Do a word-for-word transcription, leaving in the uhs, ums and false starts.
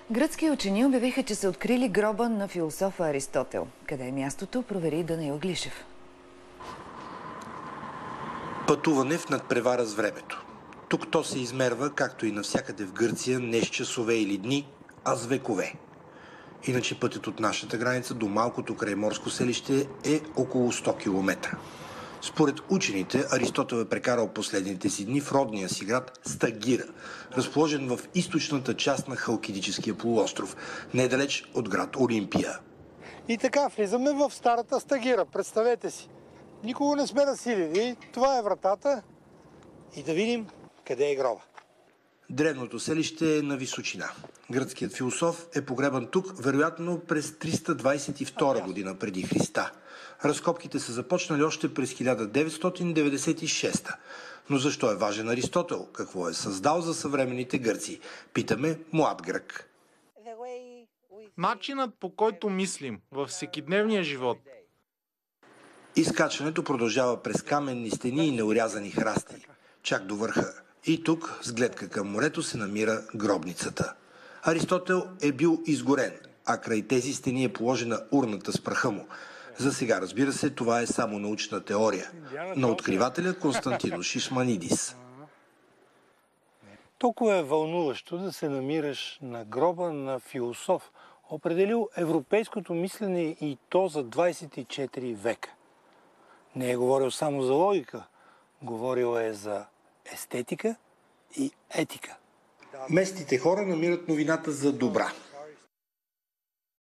Гръцки учени обявиха, че са открили гроба на философа Аристотел. Къде е мястото, провери Данаил Глишев. Пътуване в надпревара с времето. Тук то се измерва, както и навсякъде в Гърция, не с часове или дни, а с векове. Иначе пътят от нашата граница до малкото крайморско селище е около сто километра. Според учените, Аристотел е прекарал последните си дни в родния си град Стагира, разположен в източната част на Халкидическия полуостров, недалеч от град Олимпия. И така, влизаме в старата Стагира, представете си. Никого не сме насилили, това е вратата и да видим къде е гроба. Древното селище е на височина. Гръцкият философ е погребан тук, вероятно през триста двадесет и втора година преди Христа. Разкопките са започнали още през хиляда деветстотин деветдесет и шеста. Но защо е важен Аристотел? Какво е създал за съвременните гърци? Питаме млад грък. Начинът, по който мислим във всекидневния живот. Изкачването продължава през каменни стени и неорязани храсти, чак до върха. И тук, с гледка към морето, се намира гробницата. Аристотел е бил изгорен, а край тези стени е положена урната с праха му. За сега, разбира се, това е само научна теория на откривателя Константинос Ишманидис. Толкова е вълнуващо да се намираш на гроба на философ, определил европейското мислене и то за двадесет и четири века. Не е говорил само за логика, говорил е за естетика и етика. Местните хора намират новината за добра.